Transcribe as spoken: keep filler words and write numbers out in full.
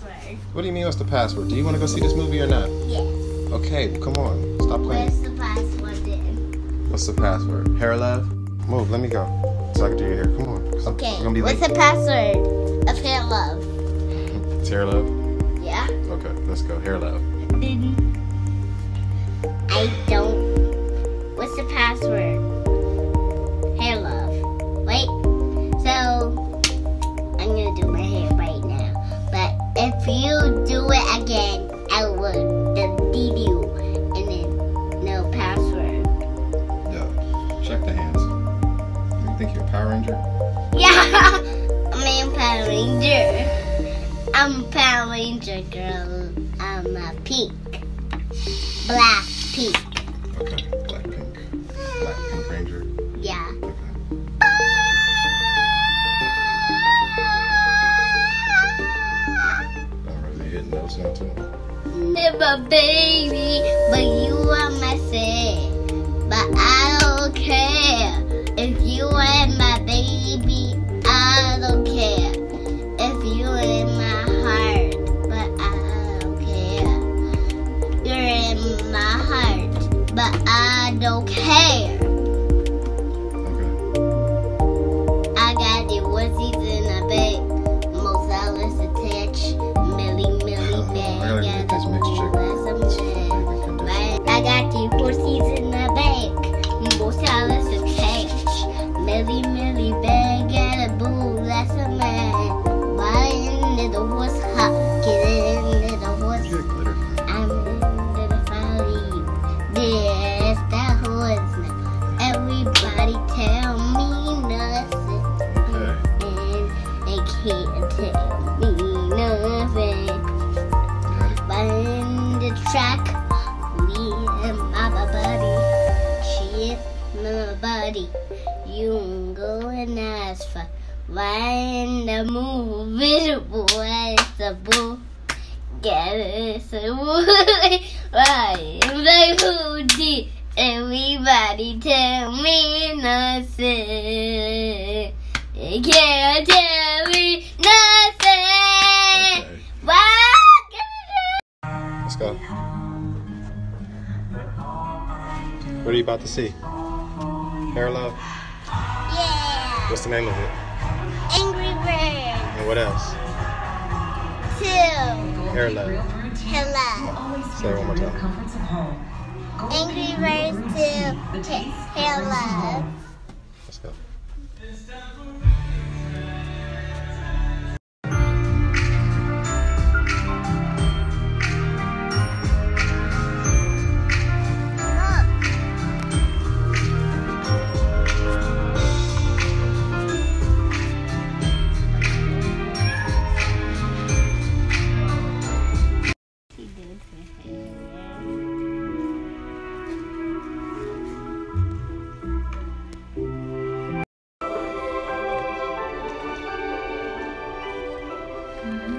password. What do you mean, what's the password? Do you want to go see this movie or not? Yes. Okay, well, come on. Stop playing. What's the password then? What's the password? Hair love? Move, let me go. So I can do your hair. Come on. Cause Okay. I'm gonna be What's late. the password of hair love? It's hair love? Yeah. Okay, let's go. Hair love. I don't. What's the password? Hair love. Wait. So I'm gonna do my hair right now. But if you do it again, I will delete you and then no password. Yeah. Check the hands. You think you're a Power Ranger? Yeah. I'm a Power Ranger. I'm a Power Ranger girl. I'm a pink. Black pink. Okay. Black pink. Black pink ranger. Yeah. Okay. Oh, really hitting those now too? Never baby, but you are my son. But I don't care. If you are my baby, I don't care. If you are in my heart, but I don't care. You're in my heart, but I don't care. Okay. I got the wussies in the bag, Mozza's attached, Millie Millie bag. I gotta get this mixed chicken. Right, I got the horsies in the bag, Mozza's attached, Millie Millie bag. Got a boo, that's a man. Ride into the horse hop, get into the horse. Get glitter. I'm into the valley. This that horse now. Everybody tell me nothing. Okay. And they can't tell me nothing. Ready? But in the track, me and my buddy, she is my buddy. You can go and ask for right in the movie, the boy is the boo. Get it, so right in the hoodie. Everybody tell me nothing. You can't tell me nothing. Okay. What? Let's go. What are you about to see? Hair love? Yeah. What's the name of it? Angry Birds And what else? two. Hair love. Hello. Say it one more time. Angry Birds two. Hello. Let's go. Mm-hmm.